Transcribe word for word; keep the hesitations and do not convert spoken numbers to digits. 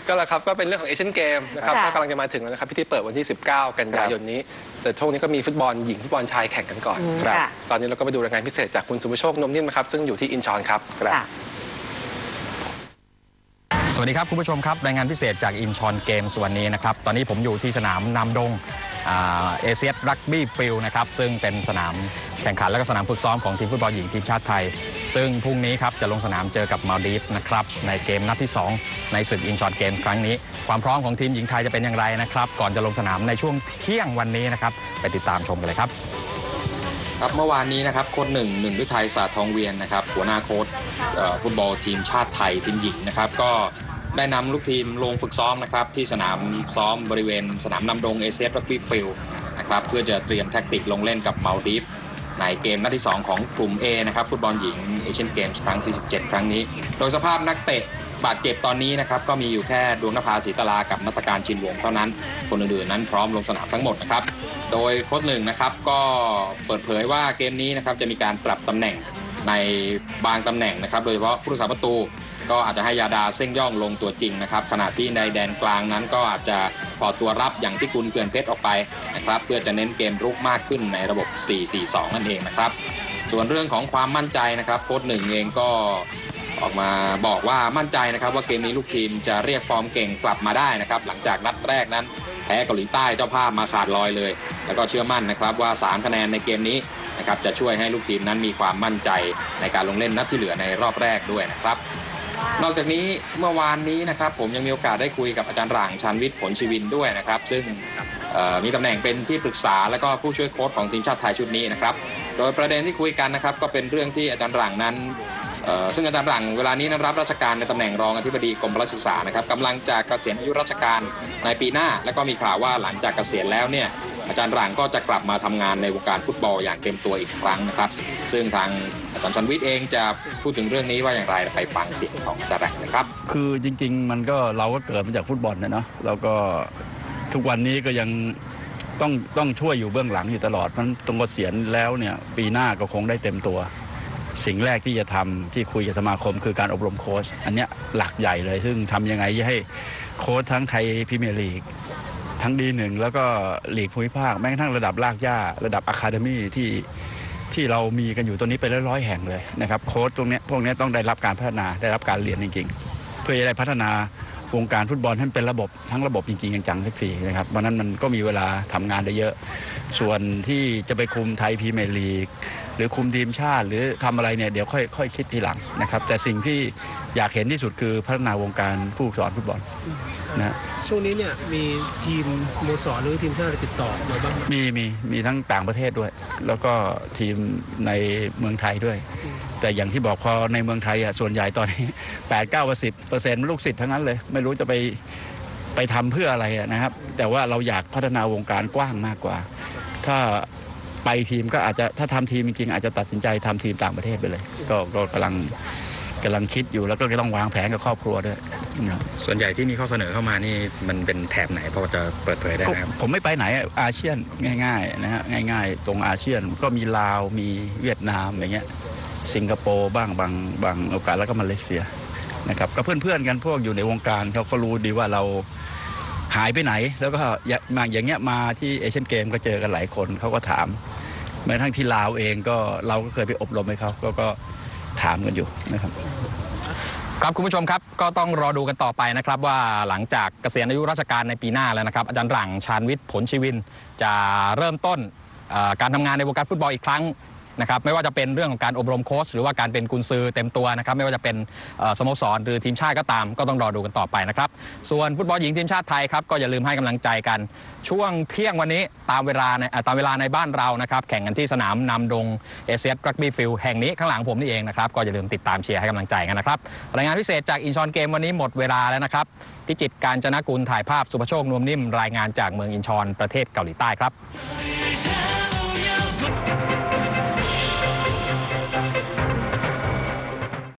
ก็แล้วครับก็เป็นเรื่องของเอเชียนเกมนะครับก็กำลังจะมาถึงแล้วนะครับพิธีเปิดวันที่สิบเก้ากันยายนนี้แต่ช่วงนี้ก็มีฟุตบอลหญิงฟุตบอลชายแข่งกันก่อนครับตอนนี้เราก็ไปดูรายงานพิเศษจากคุณสุภโชคนมนิ่มนะครับซึ่งอยู่ที่อินชอนครับสวัสดีครับคุณผู้ชมครับรายงานพิเศษจากอินชอนเกมส์วันนี้นะครับตอนนี้ผมอยู่ที่สนามนำดงเอเชียรักบี้ฟิลด์นะครับซึ่งเป็นสนามแข่งขันและก็สนามฝึกซ้อมของทีมฟุตบอลหญิงทีมชาติไทยซึ่งพรุ่งนี้ครับจะลงสนามเจอกับมาลดีฟส์นะครับในเกมนัดที่สองในศึกอินชอนเกมส์ครั้งนี้ความพร้อมของทีมหญิงไทยจะเป็นอย่างไรนะครับก่อนจะลงสนามในช่วงเที่ยงวันนี้นะครับไปติดตามชมกันเลยครับครับเมื่อวานนี้นะครับโค้ชหนึ่งหนึ่งฤทัยสาทองเวียนนะครับหัวหน้าโค้ชฟุตบอลทีมชาติไทยทีมหญิงนะครับก็ได้นำลูกทีมลงฝึกซ้อมนะครับที่สนามซ้อมบริเวณสนามนำดงเอเชียรักบี้ฟิลด์นะครับเพื่อจะเตรียมแท็กติกลงเล่นกับมาลดีฟส์ในเกมนัดที่สองของกลุ่ม A นะครับฟุตบอลหญิงเอเชียนเกมส์ครั้งที่สิบเจ็ดครั้งนี้โดยสภาพนักเตะบาดเจ็บตอนนี้นะครับก็มีอยู่แค่ดวงนภาศรีตลากับนัฐการชินวงศ์เท่านั้นคนอื่นๆนั้นพร้อมลงสนามทั้งหมดนะครับโดยโค้ชหนึ่งนะครับก็เปิดเผยว่าเกมนี้นะครับจะมีการปรับตำแหน่งในบางตำแหน่งนะครับโดยเฉพาะผู้รักษาประตูก็อาจจะให้ยาดาเส้งย่องลงตัวจริงนะครับขณะที่ในแดนกลางนั้นก็อาจจะถอดตัวรับอย่างที่คุณเกือนเพชรออกไปนะครับเพื่อจะเน้นเกมรุกมากขึ้นในระบบ สี่ สี่ สอง นั่นเองนะครับส่วนเรื่องของความมั่นใจนะครับโค้ชหนึ่งเองก็ออกมาบอกว่ามั่นใจนะครับว่าเกมนี้ลูกทีมจะเรียกฟอร์มเก่งกลับมาได้นะครับหลังจากนัดแรกนั้นแพ้เกาหลีใต้เจ้าภาพมาขาดลอยเลยแล้วก็เชื่อมั่นนะครับว่าสามคะแนนในเกมนี้นะครับจะช่วยให้ลูกทีมนั้นมีความมั่นใจในการลงเล่นนัดที่เหลือในรอบแรกด้วยนะครับนอกจากนี้เมื่อวานนี้นะครับผมยังมีโอกาสได้คุยกับอาจารย์หลังชาญวิทย์ผลชีวินด้วยนะครับซึ่งมีตำแหน่งเป็นที่ปรึกษาและก็ผู้ช่วยโค้ชของทีมชาติไทยชุดนี้นะครับโดยประเด็นที่คุยกันนะครับก็เป็นเรื่องที่อาจารย์หลังนั้นซึ่งอาจารย์หลังเวลานี้นั้นรับราชการในตำแหน่งรองอธิบดีกรมพละศึกษานะครับกำลังจะเกษียณอายุราชการในปีหน้าและก็มีข่าวว่าหลังจากเกษียณแล้วเนี่ยอาจารย์หลังก็จะกลับมาทำงานในวงการฟุตบอลอย่างเต็มตัวอีกครั้งนะครับซึ่งทางอาจารย์ชันวิทย์เองจะพูดถึงเรื่องนี้ว่าอย่างไรไปฟังเสียงของอาจารย์หลังนะครับคือจริงๆมันก็เราก็เกิดมาจากฟุตบอลนะเนาะแล้วก็ทุกวันนี้ก็ยังต้องต้องช่วยอยู่เบื้องหลังอยู่ตลอดมันตรงเกษียณแล้วเนี่ยปีหน้าก็คงได้เต็มตัวสิ่งแรกที่จะทำที่คุยกับสมาคมคือการอบรมโค้ชอันนี้หลักใหญ่เลยซึ่งทำยังไงให้โค้ชทั้งไทยพรีเมียร์ลีกทั้งดีหนึ่งแล้วก็ลีกภูมิภาคแม้กระทั่งระดับรากหญ้าระดับอะคาเดมี่ที่ที่เรามีกันอยู่ตัวนี้ไปร้อยๆแห่งเลยนะครับโค้ชตรงนี้พวกนี้ต้องได้รับการพัฒนาได้รับการเรียนจริงๆเพื่อจะได้พัฒนาวงการฟุตบอลให้เป็นระบบทั้งระบบจริงๆจังๆสักทีนะครับเพราะนั้นมันก็มีเวลาทำงานได้เยอะส่วนที่จะไปคุมไทยพรีเมียร์ลีกหรือคุมทีมชาติหรือทำอะไรเนี่ยเดี๋ยวค่อยค่อยคิดทีหลังนะครับแต่สิ่งที่อยากเห็นที่สุดคือพัฒนาวงการผู้สอนฟุตบอลนะช่วงนี้เนี่ยมีทีมสโมสรหรือทีมชาติติดต่อมาบ้างมีมีมีทั้งต่างประเทศด้วยแล้วก็ทีมในเมืองไทยด้วยแต่อย่างที่บอกพอในเมืองไทยอ่ะส่วนใหญ่ตอนนี้แปดเก้าสิบเปอร์เซ็นต์ลูกศิษย์ทั้งนั้นเลยไม่รู้จะไปไปทำเพื่ออะไรนะครับแต่ว่าเราอยากพัฒนาวงการกว้างมากกว่าถ้าไปทีมก็อาจจะถ้าทำทีมจริงๆอาจจะตัดสินใจทำทีมต่างประเทศไปเลยก็ก็กำลังกำลังคิดอยู่แล้วก็ต้องวางแผนกับครอบครัวด้วยส่วนใหญ่ที่มีข้อเสนอเข้ามานี่มันเป็นแถบไหนพอจะเปิดเผยได้ไหมครับผมไม่ไปไหนอาเซียนง่ายๆนะฮะง่ายๆตรงอาเซียนก็มีลาวมีเวียดนามอย่างเงี้ยสิงคโปร์บ้างบางบางโอกาสแล้วก็มาเลเซียนะครับก็เพื่อนๆกันพวกอยู่ในวงการเขาก็รู้ดีว่าเราหายไปไหนแล้วก็มาอย่างเงี้ยมาที่เอเชียนเกมก็เจอกันหลายคนเขาก็ถามแม้ทั้งที่ลาวเองก็เราก็เคยไปอบรมให้เขาก็ก็ถามกันอยู่นะครับครับคุณผู้ชมครับก็ต้องรอดูกันต่อไปนะครับว่าหลังจากเกษียณอายุราชการในปีหน้าแล้วนะครับอาจารย์หลังชาญวิทย์ผลชีวินจะเริ่มต้นการทำงานในวงการฟุตบอลอีกครั้งนะครับไม่ว่าจะเป็นเรื่องของการอบรมโค้ชหรือว่าการเป็นกุนซือเต็มตัวนะครับไม่ว่าจะเป็นสโมสรหรือทีมชาติก็ตามก็ต้องรอดูกันต่อไปนะครับส่วนฟุตบอลหญิงทีมชาติไทยครับก็อย่าลืมให้กำลังใจกันช่วงเที่ยงวันนี้ตามเวลาในตามเวลาในบ้านเรานะครับแข่งกันที่สนามนำดงเอเชียรักบี้ฟิลด์แห่งนี้ข้างหลังผมนี่เองนะครับก็อย่าลืมติดตามเชียร์ให้กำลังใจกันนะครับรายงานพิเศษจากอินชอนเกมวันนี้หมดเวลาแล้วนะครับพิจิตร กาญจนกุลถ่ายภาพสุภโชคนวมนิ่มรายงานจากเมืองอินชอนประเทศเกาหลีใต้ครับ